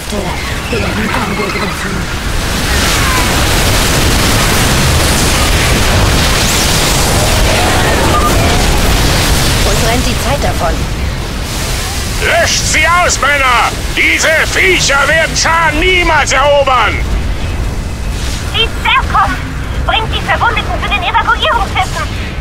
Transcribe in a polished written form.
Kräfte werden angegriffen. Uns rennt die Zeit davon. Löscht sie aus, Männer! Diese Viecher werden Scharen niemals erobern! Die Zerkom! Bringt die Verwundeten zu den Evakuierungsschiffen!